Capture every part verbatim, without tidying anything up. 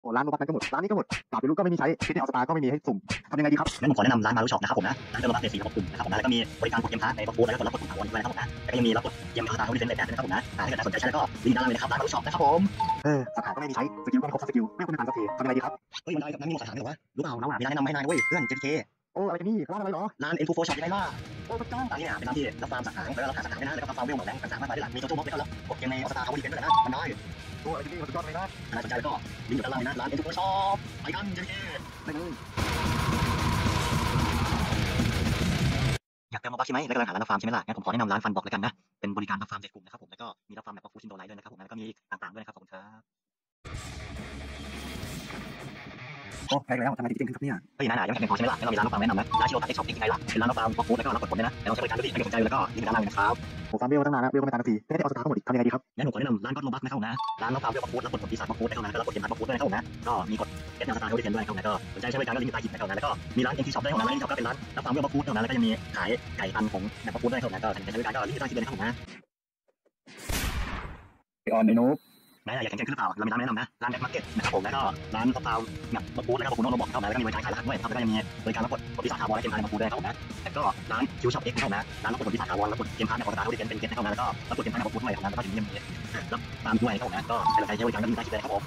โอ้ร้านโรบัสนั้นก็หมดร้านนี้ก็หมดดาบเบลูก็ไม่มีใช้ฟิตเนสออสตาก็ไม่มีให้สุ่มทำยังไงดีครับงั้นผมขอแนะนำร้านมารูช็อปนะครับผมนะร้านเดลโรบัสเดสี่ระบบกลุ่มนะครับผมนะแล้วก็มีบริการกดเกมพาร์ทในบัฟฟูดแล้วก็กดรับกดถาวรด้วยนะครับผมนะแล้วก็ยังมีรับกดเกมออสตาเขาดิเฟนต์ในแปดด้วยนะครับผมนะถ้าเกิดสนใจใช้แล้วก็ลิงก์ด้านล่างเลยนะครับร้านมารูช็อปนะครับผมเออสถานก็ไม่มีใช้สกิลก็ไม่ครบสกิลไม่คุ้มกันสักทีทำยังไงดีครับเฮ้ยมันได้นั่นมีหมดสถานเหรอวะรู้เปล่าเราอ่ะมีร้านแนะนำให้นายเว้ยเพื่อน เจ พี เคโอ้อะไรกันนี่ร้านอะไรหรอร้าน เอ็น ทู โฟร์ ช็อปยังไงล่ะโอ้พระเจ้าร้านนี้เนี่ยเป็นร้านที่รับฟาร์มสัตว์หางแล้วก็รับหาสัตว์หางด้วยนะแล้วก็ทำฟาร์มเวลหมดแรงต่างๆมากมายด้วยหลังมีโจโจ้บ็อกแล้วก็กดเกมในออสตาเขาดิเฟนต์ด้วยนะมันได้โอ้อะไรกันนี่สุดยอดเลยนะถ้าสนใจแล้วก็ลิงก์อยู่ด้านล่างนะร้าน เอ็น ทู โฟร์ ช็อปไปกัน เจ พี เคไม่เลยอยากเติมมาบัคใช่ไหมแล้วกำลังหาร้านรับฟาร์มใช่ไหมล่ะงั้นผมขอแนะนำร้านฟันบอกแล้วกันนะเป็นบริการรับฟาร์มเด็กกลุ่มนะครับผมแล้วก็มีรับฟาร์มแบบฟูชินโดไลท์ด้วยนะครับผมแล้วก็มีต่างๆด้วยนะครับขอบคุณครับโอ้แพงแล้วทำไมถึงเก่งขึ้นครับเนี่ยเฮ้ยนายน่ะยังไม่แข็งพอใช่ไหมล่ะงั้นเรามีร้านรับฟาร์มแนะนำนะร้านชิโร่ตัดเอ็กช็อปยังไงล่ะเป็นร้านรับฟาร์มบ็อกฟูดแล้วก็รับกดผลด้วยนะแต่เราใช้บริการด้วยดิถ้าเกิดสนใจแล้วก็ลิงก์ด้านล่างเลยนะครับผมฟาร์มเวลตั้งนานแล้วเวลก็ไม่ตามสักทีฟิตเนสออสตาก็หมดอีกทำยังไงดีครับงั้นผมขอแนะนำร้านก็อดโรบัสนะครับผมนะร้านรับฟาร์มเวลบ็อกฟูดรับกดผลปีศาจบ็อกฟูดได้เข้ามาแล้วก็รับกดเกมพาร์ทบ็อกฟูดด้วยนะครับผมนะก็มีกดเอสเอลสตาร์เขาดิเฟนด้วยนะครับผมนะก็สนใจใช้บริการก็ลิงก์ใต้คลิปนะครับผมนะแล้วก็มีร้านเอ็นทีช็อปได้เข้ามาร้านเอ็นทีช็อปก็เป็นร้านรับฟาร์มเวลบ็อกฟูดนะครับแล้วก็ยังมีขายไก่พันของแบบบ็อกฟูดด้วยนะครับผมนะก็สนใจใช้บริการก็ลิงก์ใต้คลิปเลยนะครับผมนะออนไอโนนายอยากแข่งขันขึ้นหรือเปล่าเรามีร้านแนะนำนะร้านแบ็คมาร์เก็ตนะครับผมแล้วก็ร้านรับฟาร์มแบบบ็อกฟูดแล้วก็บ็อกฟูดโนโรบอกเข้ามาแล้วก็มีบริการขายรหัสด้วยนะครับแล้วก็ยังมีบริการรับกดผลปีศาจถาวรและเกมพาร์ทบ็อกฟูดด้วยนะครับผมนะแล้วก็ร้านคิวช็อปเอ็กซ์นะครับนะร้านรับกดผลปีศาจถาวรรับกดเกมพาร์ทในออสตาเขาดิเฟนเป็นเกมนะครับแล้วก็รับกดเกมพาร์ทในบ็อกฟูดด้วยนะครับแล้วก็ถึงยังมีรับตามด้วยนะครับผมนะก็ใช้บริการก็ลิงก์ใต้คลิปเลยครับผม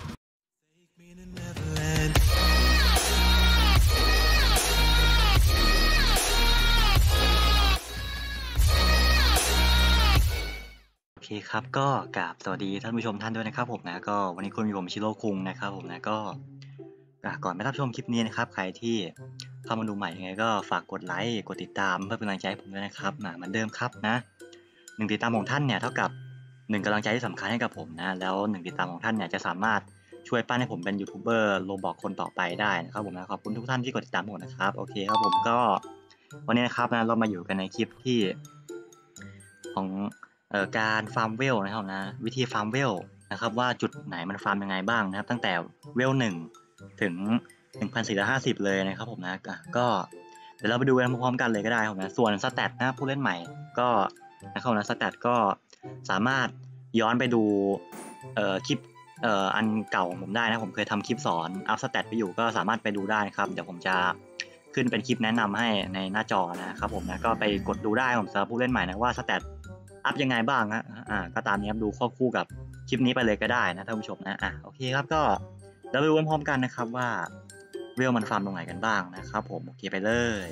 โอเคครับก็กราบสวัสดีท่านผู้ชมท่านด้วยนะครับผมนะก็วันนี้คุณมีผมชิโร่คุงนะครับผมนะก็ก่อนไปรับชมคลิปนี้นะครับใครที่เข้ามาดูใหม่ยังไงก็ฝากกดไลค์กดติดตามเพื่อเป็นกำลังใจให้ผมด้วยนะครับเหมือนเดิมครับนะหนึ่งติดตามของท่านเนี่ยเท่ากับหนึ่งกำลังใจที่สำคัญให้กับผมนะแล้วหนึ่งติดตามของท่านเนี่ยจะสามารถช่วยปั้นให้ผมเป็นยูทูบเบอร์โรบอกคนต่อไปได้นะครับผมนะขอบคุณทุกท่านที่กดติดตามผมนะครับโอเคครับผมก็วันนี้นะครับนะเรามาอยู่กันในคลิปที่ของเอ่อการฟาร์มเวลนะครับนะวิธีฟาร์มเวลนะครับว่าจุดไหนมันฟาร์มยังไงบ้างนะครับตั้งแต่เวลหนึ่งถึง หนึ่งพันสี่ร้อยห้าสิบ เลยนะครับผมนะก็เดี๋ยวเราไปดูกันพร้อมๆกันเลยก็ได้ครับนะส่วนสแตทนะผู้เล่นใหม่ก็นะครับนะสแตทก็สามารถย้อนไปดูเอ่อคลิปเอ่ออันเก่าของผมได้นะผมเคยทำคลิปสอนอัพสแตทไปอยู่ก็สามารถไปดูได้ครับเดี๋ยวผมจะขึ้นเป็นคลิปแนะนำให้ในหน้าจอนะครับผมนะก็ไปกดดูได้ผมสำหรับผู้เล่นใหม่นะว่าสแตทอัพยังไงบ้างนะอ่าก็ตามนี้ครับดูควบคู่กับคลิปนี้ไปเลยก็ได้นะท่านผู้ชมนะอ่ะโอเคครับก็เราไปดูพร้อมกันนะครับว่าเวลมันฟาร์มตรงไหนกันบ้างนะครับผมโอเคไปเลย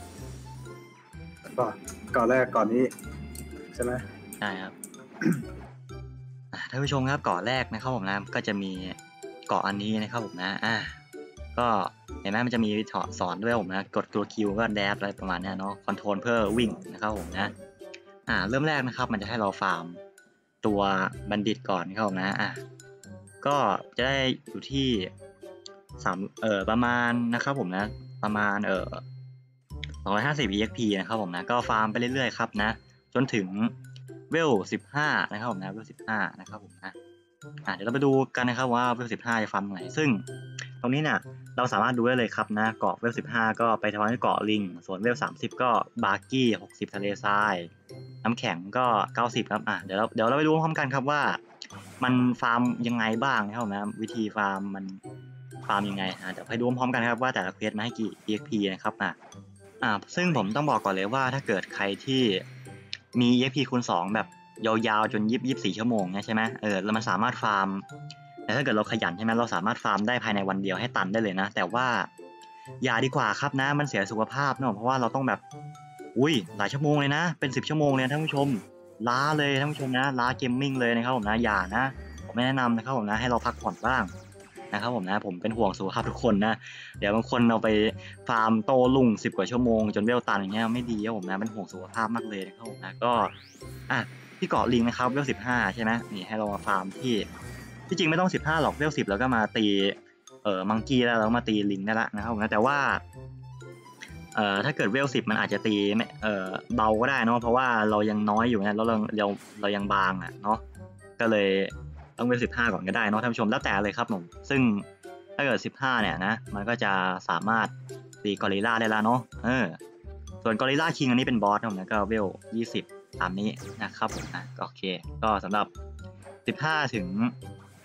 ก่อนก่อนแรกก่อนนี้ใช่ไหมใช่ครับ ท่านผู้ชมครับเกาะแรกนะครับผมนะก็จะมีเกาะอันนี้นะครับผมนะอ่าก็เห็นไหมมันจะมีสอนด้วยผมนะกดตัวคิวก็แดชอะไรประมาณนี้เนาะคอนโทรลเพื่อวิ่งนะครับผมนะอ่าเริ่มแรกนะครับมันจะให้เราฟาร์มตัวบัณฑิตก่อนนะครับผมนะอ่าก็จะได้อยู่ที่สามเอ่อประมาณนะครับผมนะประมาณเอ่อสองร้อยห้าสิบ อี เอ็กซ์ พี นะครับผมนะก็ฟาร์มไปเรื่อยๆครับนะจนถึงเวลสิบห้านะครับผมนะเวลสิบห้านะครับผมนะอ่าเดี๋ยวเราไปดูกันนะครับว่าเวลสิบห้าจะฟาร์มไหนซึ่งตรงนี้เนี่ยเราสามารถดูได้เลยครับนะเกาะเวลสิบห้าก็ไปทางที่เกาะลิงส่วนเวลสามสิบก็บาร์กี้หกสิบทะเลทรายน้ำแข็งก็เก้าสิบครับอ่ะเดี๋ยวเราเดี๋ยวเราไปดูพร้อมกันครับว่ามันฟาร์มยังไงบ้างนะครับนะวิธีฟาร์มมันฟาร์มยังไงอ่ะเดี๋ยวไปดูพร้อมกันครับว่าแต่ละเควสมาให้กี่ อี เอ็กซ์ พี นะครับอ่ะอ่าซึ่งผมต้องบอกก่อนเลยว่าถ้าเกิดใครที่มี อี เอ็กซ์ พี คูณสองแบบยาวๆจนยิบยิบสี่ชั่วโมงเนี่ยใช่ไหมเออแล้วมันสามารถฟาร์มแต่ถ้าเกิดเราขยันใช่ไหมเราสามารถฟาร์มได้ภายในวันเดียวให้ตันได้เลยนะแต่ว่าอย่าดีกว่าครับนะมันเสียสุขภาพเนอะเพราะว่าเราต้องแบบอุ้ยหลายชั่วโมงเลยนะเป็นสิบชั่วโมงเลยท่านผู้ชมล้าเลยท่านผู้ชมนะล้าเกมมิ่งเลยนะครับผมนะอย่านะผมไม่แนะนำนะครับผมนะให้เราพักผ่อนบ้างนะครับผมนะผมเป็นห่วงสุขภาพทุกคนนะเดี๋ยวบางคนเราไปฟาร์มโตลุ่งสิบกว่าชั่วโมงจนเวลตันอย่างเงี้ยไม่ดีครับผมนะเป็นห่วงสุขภาพมากเลยนะครับผมนะก็อ่ะที่เกาะลิงนะครับเวลสิบห้าใช่ไหมนี่ให้เรามาฟาร์มที่ที่จริงไม่ต้องสิบห้าหรอกเวลสิบแล้วก็มาตีเอ่อมังกี้แล้วเรามาตีลิงได้ละนะครับผมนะแต่ว่าเอ่อถ้าเกิดเวลสิบมันอาจจะตีเอ่อเบาก็ได้เนาะเพราะว่าเรายังน้อยอยู่นะแล้วเราเราเรายังบางอ่ะเนาะก็เลยต้องเวลสิบห้าก่อนก็ได้เนาะท่านผู้ชมแล้วแต่เลยครับผมซึ่งถ้าเกิดสิบห้าเนี่ยนะมันก็จะสามารถตีกอริลลาได้แล้วเนาะเออส่วนกอริลลาคิงอันนี้เป็นบอสผมนะก็เวลยี่สิบตามนี้นะครับผมนะโอเคก็สำหรับสิบห้าถึง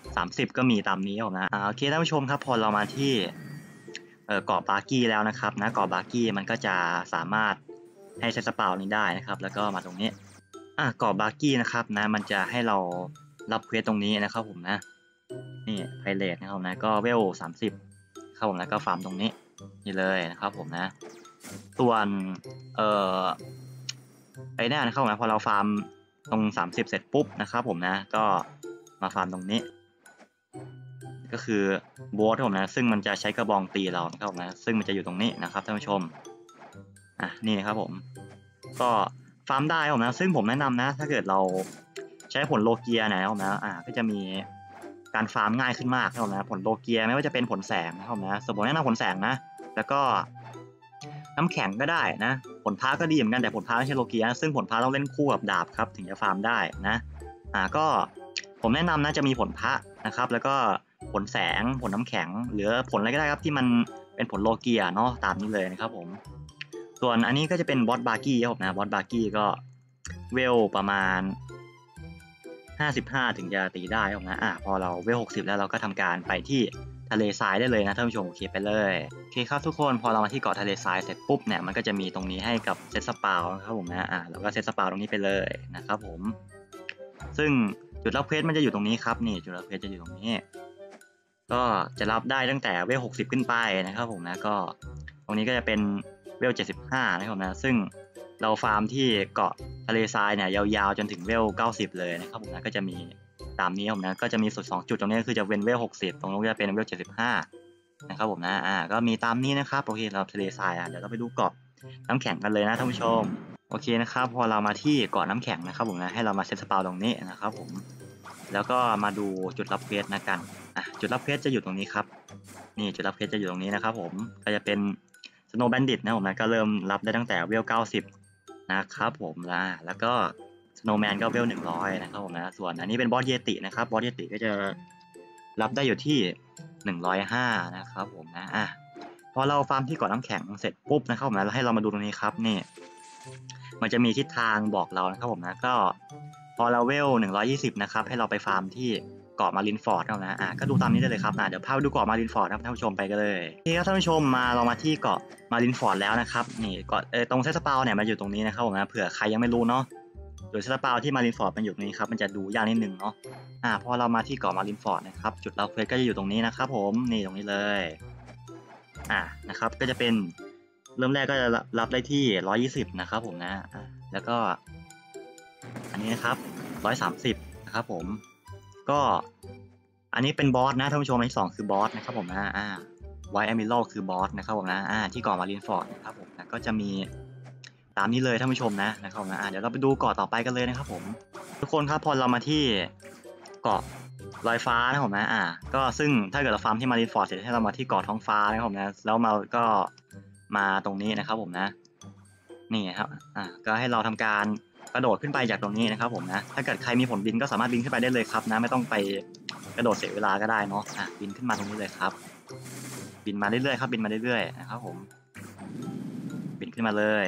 สามสิบก็มีตามนี้ผมนะอ่าโอเคท่านผู้ชมครับพอเรามาที่เอ่อเกาะบาร์กี้แล้วนะครับนะเกาะบาร์กี้มันก็จะสามารถให้ใช้สปาวนี้ได้นะครับแล้วก็มาตรงนี้อ่ะเกาะบาร์กี้นะครับนะมันจะให้เรารับเควสตรงนี้นะครับผมนะนี่ไพเรตนะครับนะก็เวลสามสิบครับผมแล้วก็ฟาร์มตรงนี้นี่เลยนะครับผมนะส่วนเอ่อไอ้นี่นะครับผมนะพอเราฟาร์มตรงสามสิบเสร็จปุ๊บนะครับผมนะก็มาฟาร์มตรงนี้ก็คือโบสผมนะซึ่งมันจะใช้กระบองตีเรานะครับผมนะซึ่งมันจะอยู่ตรงนี้นะครับท่านผู้ชมอ่ะนี่นะครับผมก็ฟาร์มได้ผมนะซึ่งผมแนะนำนะถ้าเกิดเราใช้ผลโลเกียนะครับผมนะอ่ะก็จะมีการฟาร์มง่ายขึ้นมากนะครับผมนะผลโลเกียไม่ว่าจะเป็นผลแสงนะครับผมนะสมมติแนะนำผลแสงนะแล้วก็น้ำแข็งก็ได้นะผลพาก็ดีเหมือนกันแต่ผลพาไม่ใช่โลเกียซึ่งผลพาต้องเล่นคู่กับดาบครับถึงจะฟาร์มได้นะอ่าก็ผมแนะนำนะจะมีผลพระนะครับแล้วก็ผลแสงผลน้ำแข็งหรือผลอะไรก็ได้ครับที่มันเป็นผลโลเกียเนาะตามนี้เลยนะครับผมส่วนอันนี้ก็จะเป็นบอสบาร์กี้ครับนะบอสบาร์กี้ก็เวลประมาณห้าสิบห้าถึงจะตีได้ครับนะอ่ะพอเราเวลหกสิบแล้วเราก็ทำการไปที่ทะเลทรายได้เลยนะท่านผู้ชมโอเคไปเลยโอเคครับทุกคนพอเรามาที่เกาะทะเลทรายเสร็จปุ๊บเนี่ยมันก็จะมีตรงนี้ให้กับเซตสปาวนะครับผมนะอ่ะเราก็เซตสปาวตรงนี้ไปเลยนะครับผมซึ่งจุดรับเควสมันจะอยู่ตรงนี้ครับนี่จุดรับเควสจะอยู่ตรงนี้ก็จะรับได้ตั้งแต่เวลหกสิบขึ้นไปนะครับผมนะก็ตรงนี้ก็จะเป็นเวลเจ็ดสิบห้านะครับนะซึ่งเราฟาร์มที่เกาะทะเลทรายเนี่ยยาวๆจนถึงเวลเก้าสิบเลยนะครับผมนะก็จะมีตามนี้ผมนะก็จะมีสุดสองจุดตรงนี้คือจะเป็นเวลหกสิบตรงนู้นจะเป็นเวลเจ็ดสิบห้านะครับผมนะอ่าก็มีตามนี้นะครับโอเคเราทะเลทรายอ่ะเดี๋ยวเราไปดูเกาะน้ำแข็งกันเลยนะท่านผู้ชมโอเคนะครับพอเรามาที่เกาะน้ำแข็งนะครับผมนะให้เรามาเซตสปาวตรงนี้นะครับผมแล้วก็มาดูจุดรับเควสนะกันอ่ะจุดรับเควสจะอยู่ตรงนี้ครับนี่จุดรับเควสจะอยู่ตรงนี้นะครับผมก็จะเป็นสโนว์แบนดิตนะผมนะก็เริ่มรับได้ตั้งแต่เวลเก้าสิบนะครับผมนะแล้วก็สโนว์แมนก็เวลหนึ่งร้อยนะครับผมนะส่วนอันนี้เป็นบอสเยตินะครับบอสเยติก็จะรับได้อยู่ที่หนึ่งร้อยห้านะครับผมนะอ่ะพอเราฟาร์มที่เกาะน้ำแข็งเสร็จปุ๊บนะครับผมนะแล้วให้เรามาดูตรงนี้ครับนี่มันจะมีทิศทางบอกเรานะครับผมนะก็พอเราเวลหนึ่งร้อยยี่สิบนะครับให้เราไปฟาร์มที่เกาะมารินฟอร์ดนะอ่ะก็ดูตามนี้ได้เลยครับนะเดี๋ยวพาไปดูเกาะมารินฟอร์ดครับท่านผู้ชมไปกันเลยนี่ครับท่านผู้ชมมาเรามาที่เกาะมารินฟอร์ดแล้วนะครับนี่เกาะเออตรงเซตสปาวเนี่ยมันอยู่ตรงนี้นะครับผมนะเผื่อใครยังไม่รู้เนาะโดยเซตสปาวที่มารินฟอร์ดมันอยู่ตรงนี้ครับมันจะดูยากนิดนึงเนาะอ่าพอเรามาที่เกาะมารินฟอร์ดนะครับจุดรับเควสก็จะอยู่ตรงนี้นะครับผมนี่ตรงนี้เลยอ่านะครับก็จะเป็นเริ่มแรกก็จะรับได้ที่หนึ่งร้อยยี่สิบนะครับผมนะอ่าแล้วก็อันนี้นะครับหนึ่งร้อยสามสิบนะครับผมก็อันนี้เป็นบอสนะท่านผู้ชมอันที่สองคือบอสนะครับผมนะอ่าไวท์แอมิโลคือบอสนะครับผมนะอ่าที่เกาะมารินฟอร์ดนะครับผมนะก็จะมีตามนี้เลยท่านผู้ชมนะนะครับนะอ่าเดี๋ยวเราไปดูเกาะต่อไปกันเลยนะครับผมทุกคนครับพอเรามาที่เกาะลอยฟ้านะครับผมนะอ่าก็ซึ่งถ้าเกิดเราฟาร์มที่มารินฟอร์ดเสร็จให้เรามาที่เกาะท้องฟ้านะครับผมนะแล้วมาก็มาตรงนี้นะครับผมนะนี่ครับอ่าก็ให้เราทำการกระโดดขึ้นไปจากตรงนี้นะครับผมนะถ้าเกิดใครมีผลบินก็สามารถบินขึ้นไปได้เลยครับนะไม่ต้องไปกระโดดเสียเวลาก็ได้เนาะอ่ะบินขึ้นมาตรงนี้เลยครับบินมาเรื่อยๆครับบินมาเรื่อยๆนะครับผมบินขึ้นมาเลย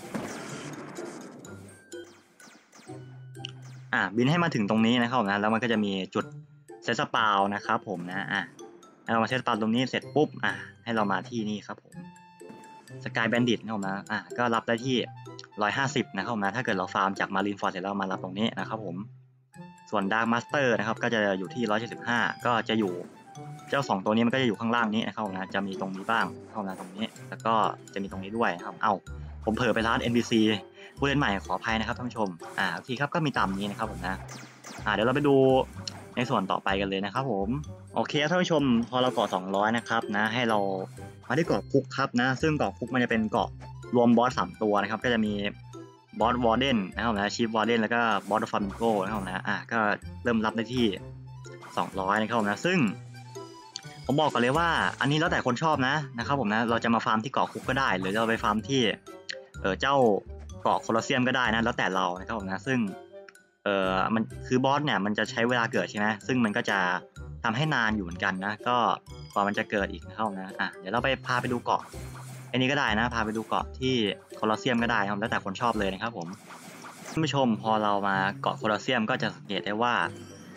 อ่ะบินให้มาถึงตรงนี้นะครับนะแล้วมันก็จะมีจุดเซตสปาวนะครับผมนะอ่ะให้เรามาเซตสปาวตรงนี้เสร็จปุ๊บอ่ะให้เรามาที่นี่ครับผมสกายแบนดิตนะครับนะอ่ะก็รับได้ที่หนึ่งร้อยห้าสิบนะครับผมนะถ้าเกิดเราฟาร์มจากมารินฟอร์ดเสร็จแล้วมารับตรงนี้นะครับผมส่วนดาร์กมาสเตอร์นะครับก็จะอยู่ที่หนึ่งร้อยเจ็ดสิบห้าก็จะอยู่เจ้าสองตัวนี้มันก็จะอยู่ข้างล่างนี้นะครับนะจะมีตรงนี้บ้างเข้ามาตรงนี้แล้วก็จะมีตรงนี้ด้วยครับเอ้าผมเผลอไปร้าน เอ็น พี ซี ผู้เล่นใหม่ขออภัยนะครับท่านผู้ชมอ่าโอเคครับก็มีตามนี้นะครับผมนะอ่าเดี๋ยวเราไปดูในส่วนต่อไปกันเลยนะครับผมโอเคท่านผู้ชมพอเราเกาะสองร้อยนะครับนะให้เรามาที่เกาะคุกครับนะซึ่งเกาะคุกมันจะเป็นเกาะรวมบอสสามตัวนะครับก็จะมีบอสวอร์เดนนะครับนะชีฟวอร์เดนแล้วก็บอสฟาร์มิโก้นะครับนะอ่าก็เริ่มรับได้ที่สองร้อยนะครับนะซึ่งผมบอกก่อนเลยว่าอันนี้แล้วแต่คนชอบนะนะครับผมนะเราจะมาฟาร์มที่เกาะคุกก็ได้หรือเราไปฟาร์มที่เออเจ้าเกาะโคลอสเซียมก็ได้นะแล้วแต่เรานะครับผมนะซึ่งเออมันคือบอสเนี่ยมันจะใช้เวลาเกิดใช่ไหมซึ่งมันก็จะทำให้นานอยู่เหมือนกันนะก็กว่ามันจะเกิดอีกนะครับนะอ่ะเดี๋ยวเราไปพาไปดูเกาะอันนี้ก็ได้นะพาไปดูเกาะที่โคลอสเซียมก็ได้ครับแล้วแต่คนชอบเลยนะครับผมท่านผู้ชมพอเรามาเกาะโคลอสเซียมก็จะสังเกตได้ว่าโค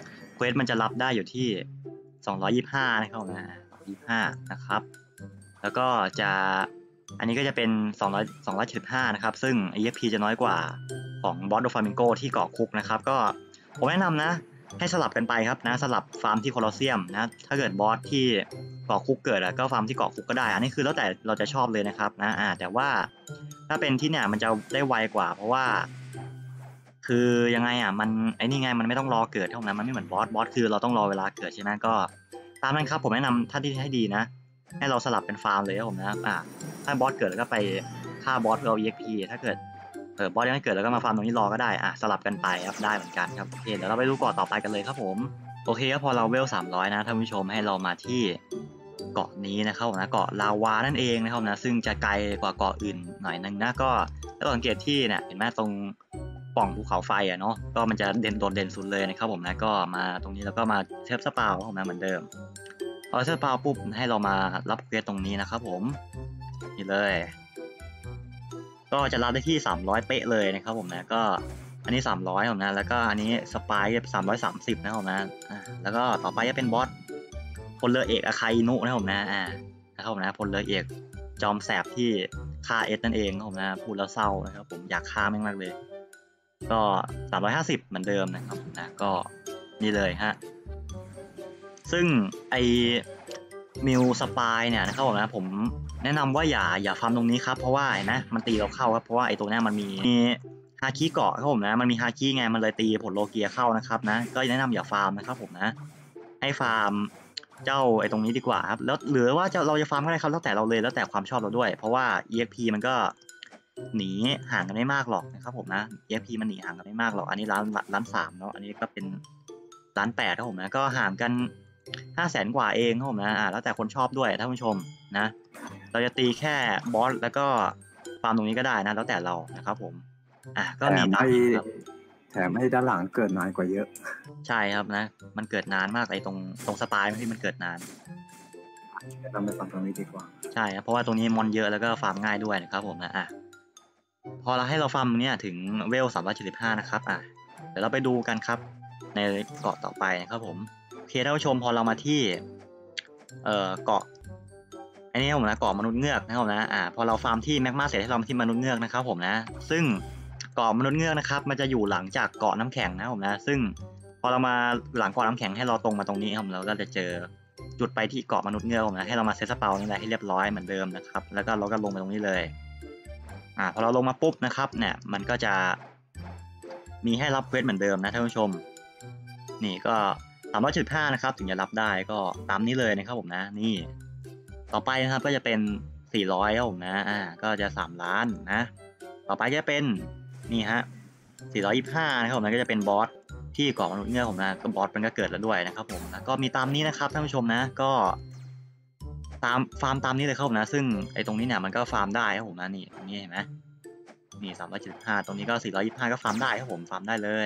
ควสมันจะรับได้อยู่ที่สองร้อยยี่สิบห้านะครับนะสองร้อยยี่สิบห้านะครับแล้วก็จะอันนี้ก็จะเป็นสองร้อย สองร้อยเจ็ดสิบห้านะครับซึ่ง อี เอ็กซ์ พี จะน้อยกว่าของบอสโดฟามิงโกที่เกาะคุกนะครับก็ผมแนะนำนะให้สลับกันไปครับนะสลับฟาร์มที่โคลอสเซียมนะถ้าเกิดบอสที่เกาะคุกเกิดก็ฟาร์มที่เกาะคุกก็ได้อันนี้คือแล้วแต่เราจะชอบเลยนะครับนะอ่าแต่ว่าถ้าเป็นที่เนี่ยมันจะได้ไวกว่าเพราะว่าคือยังไงอ่ะมันไอ้นี่ไงมันไม่ต้องรอเกิดเท่านั้นมันไม่เหมือนบอสบอสคือเราต้องรอเวลาเกิดใช่ไหมก็ตามนั้นครับผมแนะนำถ้าที่ให้ดีนะให้เราสลับเป็นฟาร์มเลยครับผมนะอ่าถ้าบอสเกิดแล้วก็ไปฆ่าบอสเพื่อเอา อี เอ็กซ์ พี ถ้าเกิดเออบอสยังไม่เกิดแล้วก็มาฟาร์มตรงนี้รอก็ได้อ่ะสลับกันไปครับได้เหมือนกันครับโอเคเดี๋ยวเราไปดูเกาะต่อไปกันเลยครับผมโอเคครับพอเราเวลสามร้อยนะท่านผู้ชมให้เรามาที่เกาะนี้นะครับผมนะเกาะลาวานั่นเองนะครับนะซึ่งจะไกลกว่าเกาะอื่นหน่อยนึงนะก็ถ้าสังเกตที่เนี่ยเห็นไหมตรงปล่องภูเขาไฟอ่ะเนาะก็มันจะเด่นโดดเด่นสุดเลยนะครับผมนะก็มาตรงนี้แล้วก็มาเซฟสปาวของมันเหมือนเดิมพอเซฟสปาวปุ๊บให้เรามารับเควสตรงนี้นะครับผมนี่เลยก็จะรับได้ที่สามร้อยเป๊ะเลยนะครับผมนะก็อันนี้สามร้อยผมนะแล้วก็อันนี้สปายสามร้อยสามสิบนะครับผมนะอ่าแล้วก็ต่อไปจะเป็นบอสพลเรือเอกอาคาอินุนะครับผมนะอ่านะครับผมนะพลเรือเอกจอมแสบที่ฆ่าเอสนั่นเองนะครับผมนะพูดแล้วเศร้านะครับผมอยากฆ่าแม่งมากเลยก็สามร้อยห้าสิบเหมือนเดิมนะครับนะก็นี่เลยฮะซึ่งไอมิวสปายเนี่ยนะครับผมนะผมแนะนำว่าอย่าอย่าฟาร์มตรงนี้ครับเพราะว่าเห็นไหมมันตีเราเข้าครับเพราะว่าไอตัวนี้มันมีมีฮาคิเกาะครับผมนะมันมีฮาคิไงมันเลยตีผลโลเกียเข้านะครับนะก็แนะนำอย่าฟาร์มนะครับผมนะให้ฟาร์มเจ้าไอตรงนี้ดีกว่าครับแล้วหรือว่าจะเราจะฟาร์มก็ได้ครับแล้วแต่เราเลยแล้วแต่ความชอบเราด้วยเพราะว่า อี เอ็กซ์ พี มันก็หนีห่างกันไม่มากหรอกนะครับผมนะ อี เอ็กซ์ พี มันหนีห่างกันไม่มากหรอกอันนี้ล้านล้านสามเนาะอันนี้ก็เป็นล้านแปดครับผมนะก็ห่างกันห้าแสนกว่าเองครับผมนะอ่าแล้วแต่คนชอบด้วยท่านผู้ชมนะเราจะตีแค่บอสแล้วก็ฟาร์มตรงนี้ก็ได้นะแล้วแต่เรานะครับผมอ่ะก็มีตามนี้ครับแถมให้ด้านหลังเกิดนานกว่าเยอะใช่ครับนะมันเกิดนานมากไอ้ตรงตรงสปายที่มันเกิดนานเราไปฟังตรงนี้ดีกว่าใช่ครับเพราะว่าตรงนี้มอนเยอะแล้วก็ฟาร์มง่ายด้วยนะครับผมนะอ่ะพอเราให้เราฟาร์มเนี่ยถึงเวลสามร้อยเจ็ดสิบห้านะครับอ่ะเดี๋ยวเราไปดูกันครับในเกาะต่อไปนะครับผมโอเคท่านผู้ชมพอเรามาที่เอ่อเกาะอันนี้ผมนะเกาะมนุษย์เงือกนะครับนะอ่าพอเราฟาร์มที่แมกมาเสร็จให้เรามาที่มนุษย์เงือกนะครับผมนะซึ่งเกาะมนุษย์เงือกนะครับมันจะอยู่หลังจากเกาะน้ำแข็งนะครับผมนะซึ่งพอเรามาหลังเกาะน้ำแข็งให้เราตรงมาตรงนี้ครับเราก็จะเจอจุดไปที่เกาะมนุษย์เงือกนะให้เรามาเซตสปาวนี่แหละให้เรียบร้อยเหมือนเดิมนะครับแล้วก็เราก็ลงไปตรงนี้เลยอ่าพอเราลงมาปุ๊บนะครับเนี่ยมันก็จะมีให้รับเควสเหมือนเดิมนะท่านผู้ชมนี่ก็สามร้อยจุดห้านะครับถึงจะรับได้ก็ตามนี้เลยนะครับผมนะนี่ต่อไปนะครับก็จะเป็นสี่ร้อยครับผมนะอ่าก็จะสามล้านนะต่อไปจะเป็นนี่ฮะสี่ร้อยยี่สิบห้านะครับผมนะก็จะเป็นบอสที่เกาะมนุษย์เงือกผมนะก็บอสมันก็เกิดแล้วด้วยนะครับผมนะก็มีตามนี้นะครับท่านผู้ชมนะก็ตามฟาร์มตามนี้เลยครับผมนะซึ่งไอ้ตรงนี้เนี่ยมันก็ฟาร์มได้ครับผมนะนี่ตรงนี้เห็นไหมนี่สามร้อยเจ็ดสิบห้าตรงนี้ก็สี่ร้อยยี่สิบห้าก็ฟาร์มได้ครับผมฟาร์มได้เลย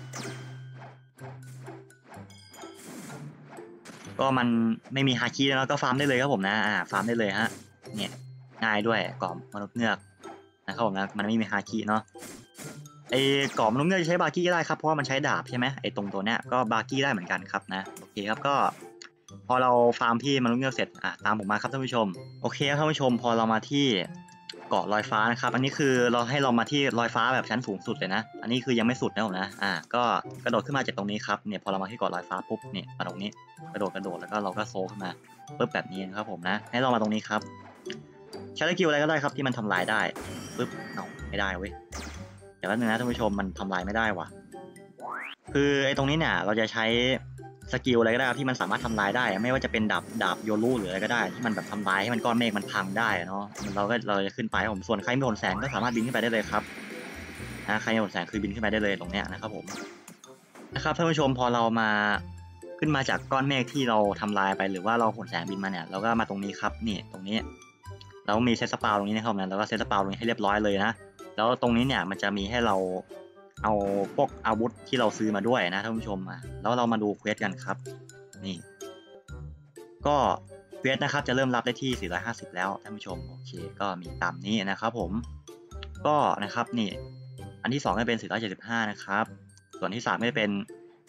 ก็มันไม่มีฮาคิแล้วก็ฟาร์มได้เลยครับผมนะอ่าฟาร์มได้เลยฮะเนี่ยง่ายด้วยเกาะมนุษย์เงือกนะครับผมนะมันไม่มีฮาคิเนาะไอ้เกาะมนุษย์เงือกจะใช้บาร์กี้ก็ได้ครับเพราะว่ามันใช้ดาบใช่ไหมไอ้ตรงตัวเนี้ยก็บาร์กี้ได้เหมือนกันครับนะโอเคครับก็พอเราฟาร์มที่มนุษย์เงือกเสร็จอ่ะตามผมมาครับท่านผู้ชมโอเคครับท่านผู้ชมพอเรามาที่เกาะลอยฟ้านะครับอันนี้คือเราให้เรามาที่ลอยฟ้าแบบชั้นสูงสุดเลยนะอันนี้คือยังไม่สุดนะผมนะอ่าก็กระโดดขึ้นมาจากตรงนี้ครับเนี่ยพอเรามาที่เกาะลอยฟ้าปุ๊บเนี่ยมาตรงนี้กระโดดกระโดดแล้วก็เราก็โซขึ้นมาปุ๊บแบบนี้นะครับผมนะให้เรามาตรงนี้ครับใช้สกิลอะไรก็ได้ครับที่มันทำลายได้ปุ๊บเอาไม่ได้เว้ยเดี๋ยวแป๊บนึงนะท่านผู้ชมมันทำลายไม่ได้ว่ะคือไอ้ตรงนี้เนี่ยเราจะใช้สกิลอะไรก็ได้ที่มันสามารถทำลายได้ไม่ว่าจะเป็นดาบดาบโยรุหรืออะไรก็ได้ที่มันแบบทำลายให้มันก้อนเมฆมันพังได้เนาะเราก็เราจะขึ้นไปผมส่วนใครมีหนแสงก็สามารถบินขึ้นไปได้เลยครับนะใครมีหนแสงคือบินขึ้นไปได้เลยตรงเนี้ยนะครับผมนะครับท่านผู้ชมพอเรามาขึ้นมาจากก้อนเมฆที่เราทำลายไปหรือว่าเราหนแสงบินมาเนี่ยเราก็มาตรงนี้ครับนี่ตรงนี้เรามีเซตสปาวตรงนี้นะครับนะแล้วก็เซตสปาวตรงนี้ให้เรียบร้อยเลยนะแล้วตรงนี้เนี่ยมันจะมีให้เราเอาพวกอาวุธที่เราซื้อมาด้วยนะท่านผู้ชมมาแล้วเรามาดูเควสกันครับนี่ก็เควสนะครับจะเริ่มรับได้ที่สี่ร้อยห้าสิบแล้วท่านผู้ชมโอเคก็มีตามนี้นะครับผมก็นะครับนี่อันที่สองก็เป็นสี่ร้อยเจ็ดสิบห้านะครับส่วนที่สามก็จะเป็น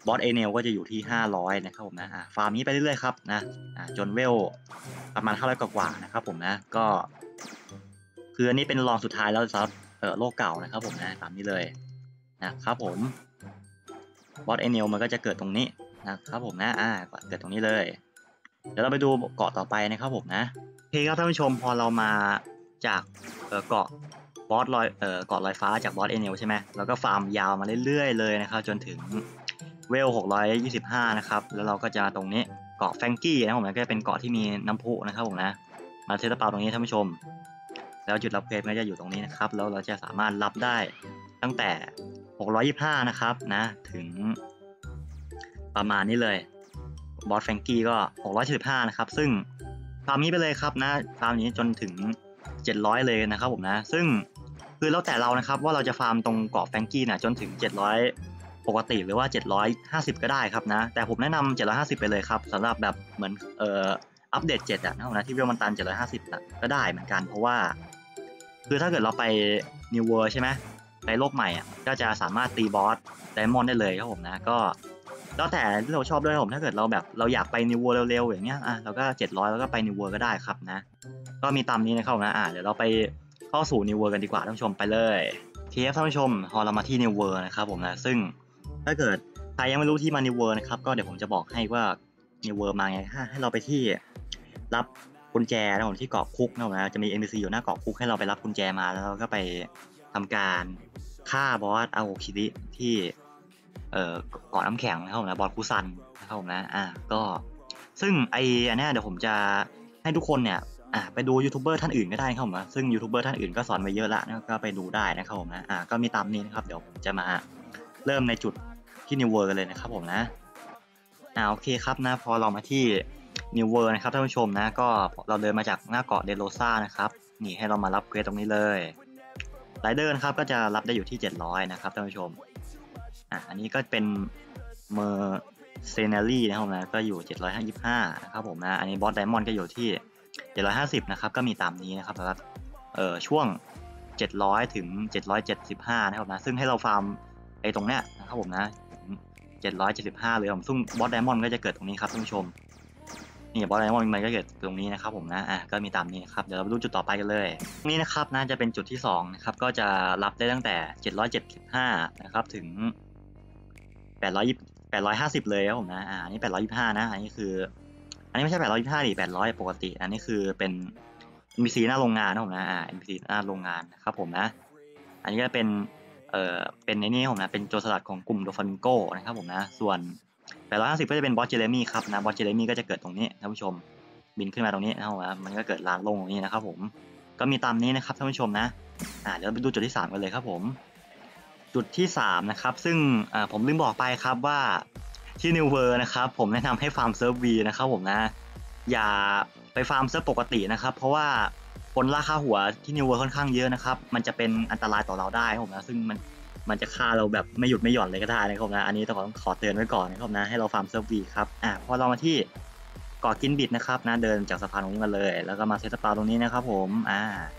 บอสเอเนลก็จะอยู่ที่ห้าร้อยนะครับผมนะอ่าฟาร์มนี้ไปเรื่อยๆครับนะอ่าจนเวลประมาณห้าร้อยกว่าๆนะครับผมนะก็คืออันนี้เป็นรองสุดท้ายแล้วสำหรับเอ่อโลกเก่านะครับผมนะตามนี้เลยนะครับผมบอสเอเนลมันก็จะเกิดตรงนี้นะครับผมนะอ่าเกิดตรงนี้เลยเดี๋ยวเราไปดูเกาะต่อไปนะครับผมนะโอเคครับท่านผู้ชมพอเรามาจากเอ่อเกาะบอสลอยเอ่อเกาะลอยฟ้าจากบอสเอเนลใช่ไหมแล้วก็ฟาร์มยาวมาเรื่อยๆเลยนะครับจนถึงเวลหกร้อยยี่สิบห้านะครับแล้วเราก็จะตรงนี้เกาะแฟงกี้นะครับผมนะก็จะเป็นเกาะที่มีน้ำพุนะครับผมนะมาเทสต์เปาตรงนี้ท่านผู้ชมแล้วจุดรับเควสก็จะอยู่ตรงนี้นะครับแล้วเราจะสามารถรับได้ตั้งแต่หกร้อยยี่สิบห้านะครับนะถึงประมาณนี้เลยบอสแฟงกี้ก็หกร้อยสิบห้านะครับซึ่งฟาร์มนี้ไปเลยครับนะฟาร์มนี้จนถึงเจ็ดร้อยเลยนะครับผมนะซึ่งคือแล้วแต่เรานะครับว่าเราจะฟาร์มตรงเกาะแฟงกี้นะจนถึงเจ็ดร้อยปกติหรือว่าเจ็ดร้อยห้าสิบก็ได้ครับนะแต่ผมแนะนำเจ็ดร้อยห้าสิบไปเลยครับสำหรับแบบเหมือนเอ่ออัปเดตเจ็ดอะนะที่เวลมันตันเจ็ดร้อยห้าสิบนะก็ได้เหมือนกันเพราะว่าคือถ้าเกิดเราไป New World ใช่ไหมในโลกใหม่อ่ะก็จะสามารถตีบอสไดมอนด์ได้เลยครับผมนะก็แล้วแต่ที่เราชอบด้วยผมถ้าเกิดเราแบบเราอยากไป New World เร็วๆอย่างเงี้ยอ่ะเราก็เจ็ดร้อยแล้วก็ไป New World ก็ได้ครับนะก็มีตามนี้นะครับนะอ่ะเดี๋ยวเราไปเข้าสู่ New World กันดีกว่าท่านผู้ชมไปเลยทีนี้ท่านผู้ชมพอเรามาที่ New World นะครับผมนะซึ่งถ้าเกิดใครยังไม่รู้ที่มา New World นะครับก็เดี๋ยวผมจะบอกให้ว่า New World มาไงให้เราไปที่รับกุญแจนะผมที่เกาะคุกนะจะมี เอ็น พี ซี อยู่หน้าเกาะคุกให้เราไปรับกุญแจมาแล้วเราก็ไปทำการฆ่าบอสอาโอคิริที่เอ่อเกาะน้ำแข็งนะครับผมนะบอสคุซันนะครับผมนะอ่าก็ซึ่งไออันนี้เดี๋ยวผมจะให้ทุกคนเนี่ยอ่าไปดูยูทูบเบอร์ท่านอื่นก็ได้ครับผมนะซึ่งยูทูบเบอร์ท่านอื่นก็สอนไว้เยอะละก็ไปดูได้นะครับผมนะอ่าก็มีตามนี้นะครับเดี๋ยวผมจะมาเริ่มในจุดที่นิวเวิร์กันเลยนะครับผมนะอ่าโอเคครับนะพอเรามาที่นิวเวิร์นะครับท่านผู้ชมนะก็เราเดินมาจากหน้าเกาะเดโรซ่านะครับนี่ให้เรามารับเควสตรงนี้เลยไรเดอร์นะครับก็จะรับได้อยู่ที่เจ็ดร้อยนะครับท่านผู้ชมอ่ะอันนี้ก็เป็นเมอร์เซนารีนะครับนะก็อยู่เจ็ดร้อยยี่สิบห้านะครับผมนะอันนี้บอสไดมอนด์ก็อยู่ที่เจ็ดร้อยห้าสิบนะครับก็มีตามนี้นะครับสำหรับเอ่อช่วงเจ็ดร้อยถึงเจ็ดร้อยเจ็ดสิบห้านะครับนะซึ่งให้เราฟาร์มไอ้ตรงเนี้ยนะครับผมนะเจ็ดร้อยเจ็ดสิบห้าเลยผมซึ่งบอสไดมอนด์ก็จะเกิดตรงนี้ครับท่านผู้ชมนี่บอสไดมอนด์มันก็เกิดตรงนี้นะครับผมนะอ่ะก็มีตามนี้นะครับเดี๋ยวเราไปดูจุดต่อไปกันเลยนี่นะครับน่าจะเป็นจุดที่สองนะครับก็จะรับได้ตั้งแต่เจ็ดร้อยเจ็ดสิบห้านะครับถึงแปดร้อยแปดร้อยห้าสิบเลยครับผมนะอ่านี่แปดร้อยยี่สิบห้านะอันนี้คืออันนี้ไม่ใช่แปดร้อยยี่สิบห้าดิแปดร้อยปกติอันนี้คือเป็น เอ็น พี ซี หน้าโรงงานนะผมนะอ่า เอ็น พี ซี หน้าโรงงานนะครับผมนะอันนี้ก็เป็นเอ่อเป็นในนี้ผมนะเป็นโจรสลัดของกลุ่มโดฟามิงโกนะครับผมนะส่วนแปดร้อยห้าสิบก็จะเป็นบอสเจเรมี่ครับนะบอสเจเรมี่ก็จะเกิดตรงนี้ท่านผู้ชมบินขึ้นมาตรงนี้นะครับนะมันก็เกิดลานโล่งตรงนี้นะครับผมก็มีตามนี้นะครับท่านผู้ชมนะอ่าเดี๋ยวไปดูจุดที่สามกันเลยครับผมจุดที่สามนะครับซึ่งอ่าผมลืมบอกไปครับว่าที่นิวเวอร์นะครับผมแนะนำให้ฟาร์มเซิร์ฟวีนะครับผมนะอย่าไปฟาร์มเซิร์ฟปกตินะครับเพราะว่าคนล่าค่าหัวที่นิวเวอร์ค่อนข้างเยอะนะครับมันจะเป็นอันตรายต่อเราได้ครับผมนะซึ่งมันมันจะฆ่าเราแบบไม่หยุดไม่หย่อนเลยก็ได้นะครับนะอันนี้ต้องขอเตือนไว้ก่อนนะครับนะให้เราฟาร์มเซิร์ฟวีครับอ่าพอเรามาที่เกาะกินบิดนะครับนะเดินจากสะพานตรงนี้มาเลยแล้วก็มาเซตสปาตรงนี้นะครับผมอ่า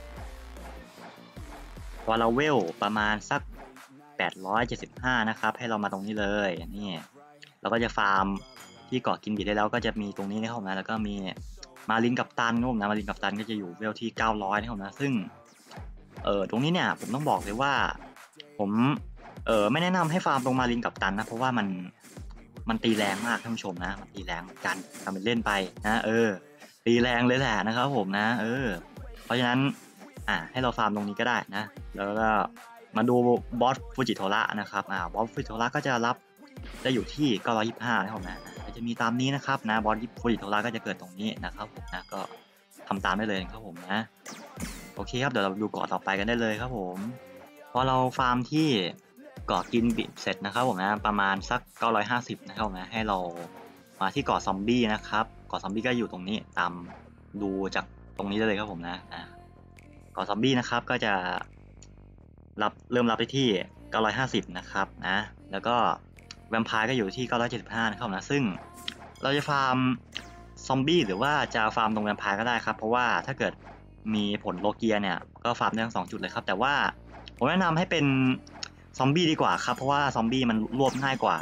พอเราเวลประมาณสักแปดร้อยเจ็ดสิบห้านะครับให้เรามาตรงนี้เลยนี่เราก็จะฟาร์มที่เกาะกินบิดได้แล้วก็จะมีตรงนี้นะครับนะแล้วก็มีมาลินกัปตันนะครับนะมาลินกัปตันก็จะอยู่เวลที่เก้าร้อยนะครับนะซึ่งเออตรงนี้เนี่ยผมต้องบอกเลยว่าผมเออไม่แนะนำให้ฟาร์มตรงมาลินกัปตันนะเพราะว่ามันมันตีแรงมากท่านผู้ชมนะมันตีแรงเหมือนกันทำเป็นเล่นไปนะเออตีแรงเลยแหละนะครับผมนะเออเพราะฉะนั้นอ่าให้เราฟาร์มตรงนี้ก็ได้นะแล้วก็มาดูบอสฟูจิโทระนะครับอ่าบอสฟูจิโทระก็จะรับได้อยู่ที่เก้าร้อยยี่สิบห้านะครับนะก็จะมีตามนี้นะครับนะบอสฟูจิโทระก็จะเกิดตรงนี้นะครับผมนะก็ทำตามได้เลยครับผมนะโอเคครับเดี๋ยวเราดูเกาะต่อไปกันได้เลยครับผมพอเราฟาร์มที่เกาะกินบิดเสร็จนะครับผมนะประมาณสักเก้าร้อยห้าสิบนะครับนะให้เรามาที่เกาะซอมบี้นะครับเกาะซอมบี้ก็อยู่ตรงนี้ตามดูจากตรงนี้ได้เลยครับผมนะอ่าเกาะซอมบี้นะครับก็จะรับเริ่มรับได้ที่เก้าร้อยห้าสิบนะครับนะแล้วก็แวมไพร์ก็อยู่ที่เก้าร้อยเจ็ดสิบห้านะครับนะซึ่งเราจะฟาร์มซอมบี้หรือว่าจะฟาร์มตรงแวมไพร์ก็ได้ครับเพราะว่าถ้าเกิดมีผลโลเกียเนี่ยก็ฟาร์มได้ทั้งสองจุดเลยครับแต่ว่าผมแนะนำให้เป็นซอมบี้ดีกว่าครับเพราะว่าซอมบี้มันรวบง่ายกว่า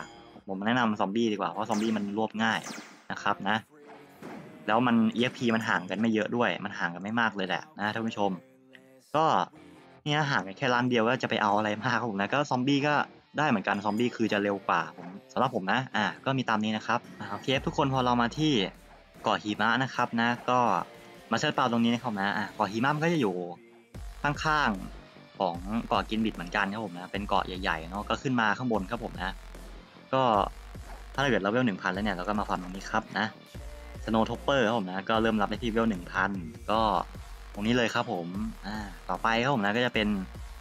ผมแนะนำซอมบี้ดีกว่าเพราะซอมบี้มันรวบง่ายนะครับนะแล้วมัน อี เอ็ก พี มันห่างกันไม่เยอะด้วยมันห่างกันไม่มากเลยแหละนะท่านผู้ชมก็เนี่ยห่างกันแค่ล้านเดียวก็จะไปเอาอะไรมากครับผมนะก็ซอมบี้ก็ได้เหมือนกันซอมบี้คือจะเร็วกว่าผมสำหรับผมนะอ่ะก็มีตามนี้นะครับอ่าโอเคทุกคนพอเรามาที่เกาะหิมะนะครับนะก็มาเซิร์ชเปล่าตรงนี้นะครับนะอ่ะเกาะหิมะมันก็จะอยู่ข้างๆของเกาะกินบิดเหมือนกันครับผมนะเป็นเกาะใหญ่ๆเนาะก็ขึ้นมาข้างบนครับผมนะก็ถ้าเกิดเราเวลหนึ่งพันแล้วเนี่ยเราก็มาฟาร์มตรงนี้ครับนะสโนว์ท็อปเปอร์ครับผมนะก็เริ่มรับได้ที่เวลหนึ่งพันก็ตรงนี้เลยครับผมอ่าต่อไปครับผมนะก็จะเป็น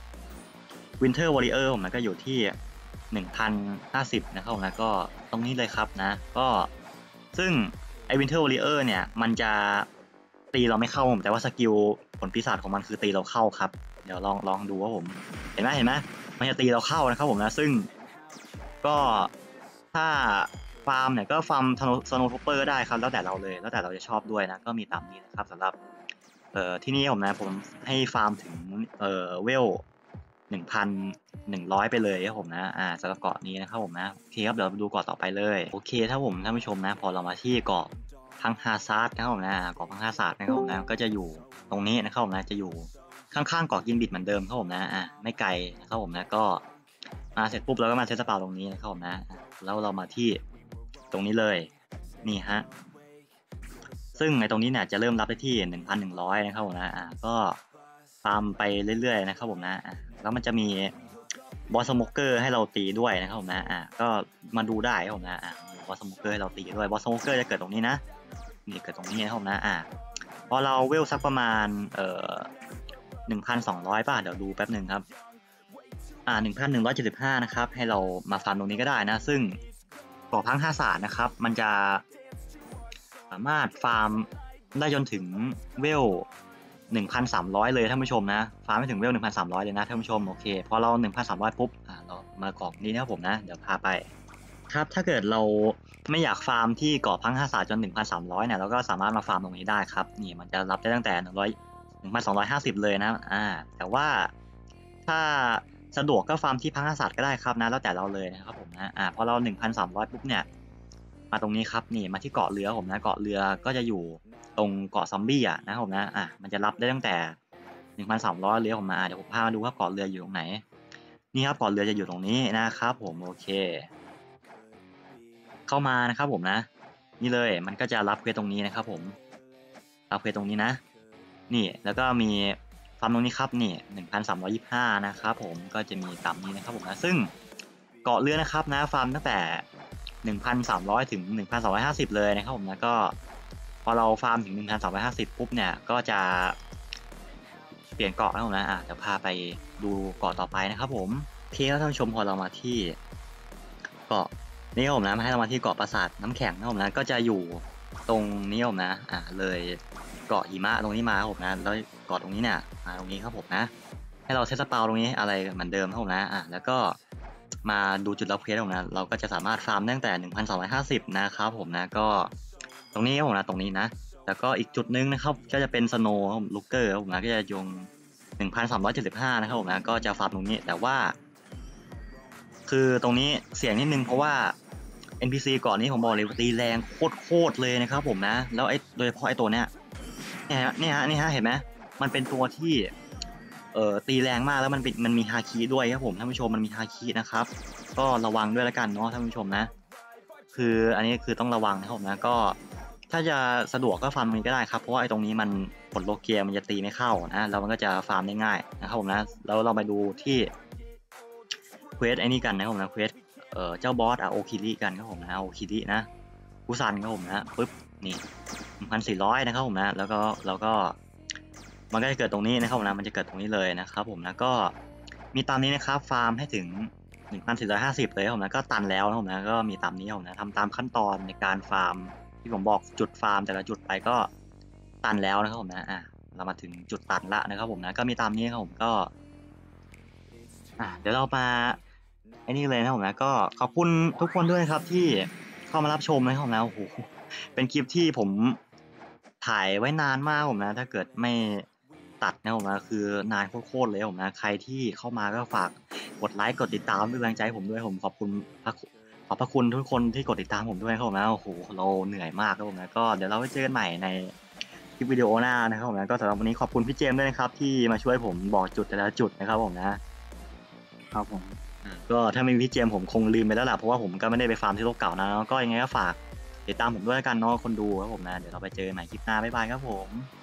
Winter Warrior ผมนะก็อยู่ที่ หนึ่งพันห้าสิบ นะครับผมนะก็ตรงนี้เลยครับนะก็ซึ่งไอ้ Winter Warrior เนี่ยมันจะตีเราไม่เข้าผมแต่ว่าสกิลผลปีศาจของมันคือตีเราเข้าครับเดี๋ยวลองลองดูว่าผมเห็นไหมเห็นไหมมันจะตีเราเข้านะครับผมนะซึ่งก็ถ้าฟาร์มเนี่ยก็ฟาร์มสโนว์ท็อปเปอร์ก็ได้ครับแล้วแต่เราเลยแล้วแต่เราจะชอบด้วยนะก็มีตามนี้นะครับสำหรับเอ่อที่นี่ผมนะผมให้ฟาร์มถึงเอ่อเวลหนึ่งพันหนึ่งร้อยไปเลยครับผมนะอ่าสำหรับเกาะนี้นะครับผมนะโอเคครับเดี๋ยวดูเกาะต่อไปเลยโอเคถ้าผมท่านผู้ชมนะพอเรามาที่เกาะพังฮาซาร์ดนะครับผมนะเกาะพังฮาซาร์ดนะครับผมนะก็จะอยู่ตรงนี้นะครับผมนะจะอยู่ข้างๆเกาะกินบิดเหมือนเดิมครับผมนะอ่าไม่ไกลนะครับผมนะก็มาเสร็จปุ๊บเราก็มาเซตสปาตรงนี้นะครับผมนะแล้วเรามาที่ตรงนี้เลยนี่ฮะซึ่งในตรงนี้เนี่ยจะเริ่มรับได้ที่ หนึ่งพันหนึ่งร้อย นะครับผมนะอ่าก็ฟาร์มไปเรื่อยๆนะครับผมนะอ่าแล้วมันจะมีบอสสโมเกอร์ให้เราตีด้วยนะครับผมนะอ่าก็มาดูได้ครับผมนะอ่าบอสสโมเกอร์ให้เราตีด้วยบอสสโมเกอร์จะเกิดตรงนี้นะนี่เกิดตรงนี้นะครับผมนะอ่าพอเราเวลสักประมาณเอ่อหนึ่งพันสองร้อยป่ะเดี๋ยวดูแป๊บหนึ่งครับอ่าหนึ่งพันหนึ่งร้อยเจ็ดสิบห้านะครับให้เรามาฟาร์มตรงนี้ก็ได้นะซึ่งเกาะพังฮาซาร์ดนะครับมันจะสามารถฟาร์มได้จนถึงเวลหนึ่งพันสามร้อยเลยท่านผู้ชมนะฟาร์มไม่ถึงเวลหนึ่งพันสามร้อยเลยนะท่านผู้ชมโอเคพอเราหนึ่งพันสามร้อยปุ๊บอ่าเรามาเกาะนี้นะครับผมนะเดี๋ยวพาไปครับถ้าเกิดเราไม่อยากฟาร์มที่เกาะพังฮาซาร์ดจนหนึ่งพันสามร้อยเนี่ยเราก็สามารถมาฟาร์มตรงนี้ได้ครับนี่มันจะรับได้ตั้งแต่หนึ่งร้อย หนึ่งพันสองร้อยห้าสิบเลยนะอ่าแต่ว่าถ้าสะดวกก็ฟาร์มที่พังฮาซาร์ดก็ได้ครับนะแล้วแต่เราเลยนะครับผมนะอ่าพอเรา หนึ่งพันสามร้อย ปุ๊บเนี่ยมาตรงนี้ครับนี่มาที่เกาะเรือผมนะเกาะเรือก็จะอยู่ตรงเกาะซอมบี้อ่ะนะครับผมนะอ่ะมันจะรับได้ตั้งแต่ หนึ่งพันสามร้อย เรือผมมาเดี๋ยวผมพามาดูว่าเกาะเรืออยู่ตรงไหนนี่ครับเกาะเรือจะอยู่ตรงนี้นะครับผมโอเคเข้ามานะครับผมนะนี่เลยมันก็จะรับเควสตรงนี้นะครับผมรับเควสตรงนี้นะนี่แล้วก็มีฟาร์มตรงนี้ครับนี่ หนึ่งพันสามร้อยยี่สิบห้า นะครับผมก็จะมีตามนี้นะครับผมนะซึ่งเกาะเรือนะครับนะฟาร์มตั้งแต่ หนึ่งพันสามร้อย ถึง หนึ่งพันสองร้อยห้าสิบ เลยนะครับผมนะก็พอเราฟาร์มถึง หนึ่งพันสามร้อยห้าสิบ ปุ๊บเนี่ยก็จะเปลี่ยนเกาะแล้วนะอ่ะเดี๋ยวพาไปดูเกาะต่อไปนะครับผมโอเคแล้วท่านผู้ชมพอเรามาที่เกาะนี่ผมนะมาให้เรามาที่เกาะปราสาทน้ำแข็งนะผมนะก็จะอยู่ตรงนี้ผมนะอ่าเลยเกาะหิมะตรงนี้มาครับผมนะแล้วเกาะตรงนี้เนี่ยมาตรงนี้ครับผมนะให้เราเซตสปาวตรงนี้อะไรเหมือนเดิมครับผมนะอ่าแล้วก็มาดูจุดรับเควสผมนะเราก็จะสามารถฟาร์มตั้งแต่ หนึ่งพันสองร้อยห้าสิบ นะครับผมนะก็ตรงนี้ครับผมนะตรงนี้นะแล้วก็อีกจุดนึงนะครับก็จะเป็นสโนว์ลูกเกอร์ผมนะก็จะยง หนึ่งพันสามร้อยเจ็ดสิบห้า นะครับผมนะก็จะฟาร์มตรงนี้แต่ว่าคือตรงนี้เสี่ยงนิดนึงเพราะว่า เอ็น พี ซี ก่อนนี้ผมบอกเลยตีแรงโคตรๆเลยนะครับผมนะแล้วไอ้โดยเฉพาะไอ้ตัวเนี้ยเนี่ยฮะเนี่ยฮะนี่ฮะเห็นไหมมันเป็นตัวที่เอ่อตีแรงมากแล้วมันเป็นมันมีฮาคิด้วยครับผมท่านผู้ชมมันมีฮาคินะครับก็ระวังด้วยแล้วกันเนาะท่านผู้ชมนะคืออันนี้คือต้องระวังนะครับผมนะก็ถ้าจะสะดวกก็ฟาร์มมันก็ได้ครับเพราะว่าไอ้ตรงนี้มันผลโลเกียมันจะตีไม่เข้านะแล้วมันก็จะฟาร์มได้ง่ายนะครับผมนะแล้วเราไปดูที่เควสไอ้นี่กันนะครับผมนะเควสเอ่อเจ้าบอสอะโอคิริกันครับผมนะโอคิรินะกุซันครับผมนะปึ๊บนี่ หนึ่งพันสี่ร้อย นะครับผมนะแล้วก็แล้วก็มันก็จะเกิดตรงนี้นะครับผมนะมันจะเกิดตรงนี้เลยนะครับผมนะก็มีตามนี้นะครับฟาร์มให้ถึง หนึ่งพันสี่ร้อยห้าสิบ เลยครับผมนะก็ตันแล้วนะครับผมนะก็มีตามนี้ครับผมนะทำตามขั้นตอนในการฟาร์มที่ผมบอกจุดฟาร์มแต่ละจุดไปก็ตันแล้วนะครับผมนะอ่ะเรามาถึงจุดตันละนะครับผมนะก็มีตามนี้ครับผมก็อ่ะเดี๋ยวเรามาไอ้นี่เลยนะครับผมนะก็ขอบคุณทุกคนด้วยครับที่เข้ามารับชมนะครับผมนะโอ้โหเป็นคลิปที่ผมถ่ายไว้นานมากผมนะถ้าเกิดไม่ตัดนะผมนะคือนานโคตรๆเลยผมนะใครที่เข้ามาก็ฝากกดไลค์กดติดตามเป็นกำลังใจผมด้วยผมขอบคุณขอบพระคุณทุกคนที่กดติดตามผมด้วยครับผมนะโอ้โหเราเหนื่อยมากครับผมนะก็เดี๋ยวเราไปเจอกันใหม่ในคลิปวิดีโอหน้านะครับผมนะก็สำหรับวันนี้ขอบคุณพี่เจมส์ด้วยนะครับที่มาช่วยผมบอกจุดแต่ละจุดนะครับผมนะครับผมก็ถ้าไม่มีพี่เจมส์ผมคงลืมไปแล้วล่ะเพราะว่าผมก็ไม่ได้ไปฟาร์มที่โลกเก่านะก็ยังไงก็ฝากติดตามผมด้วยกันเนาะคนดูครับผมนะเดี๋ยวเราไปเจอกันใหม่คลิปหน้าบ๊ายบายครับผม